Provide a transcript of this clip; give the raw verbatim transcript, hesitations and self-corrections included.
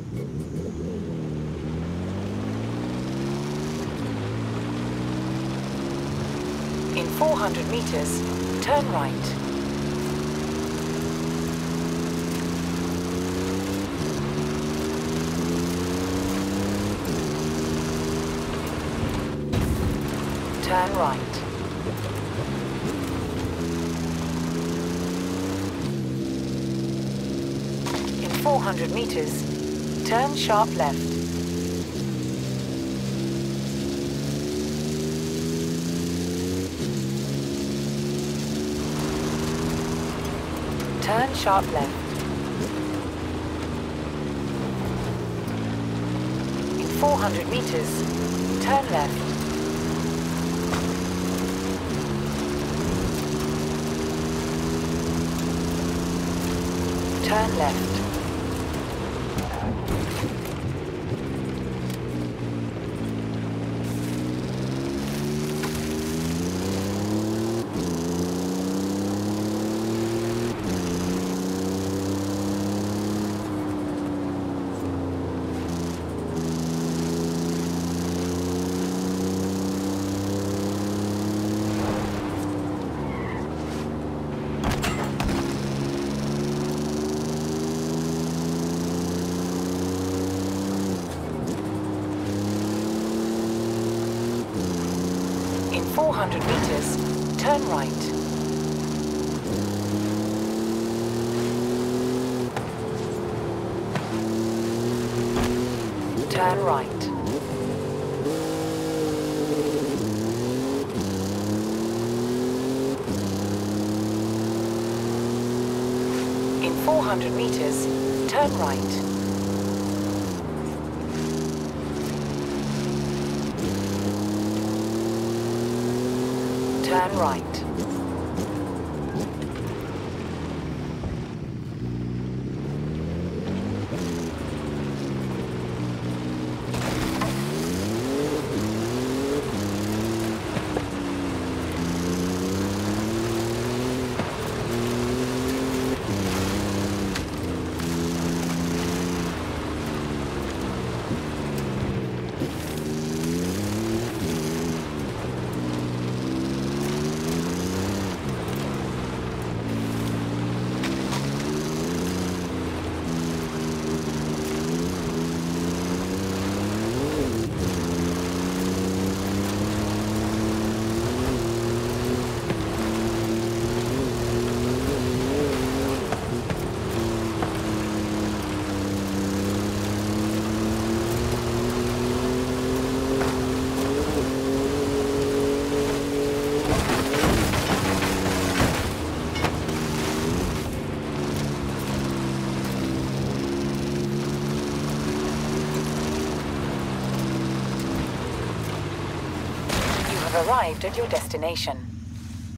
In four hundred meters, turn right. Turn right. In four hundred meters, turn sharp left. Turn sharp left. In four hundred meters, turn left. Turn left. four hundred meters, turn right. Turn right. In four hundred meters, turn right. Turn right. Arrived at your destination.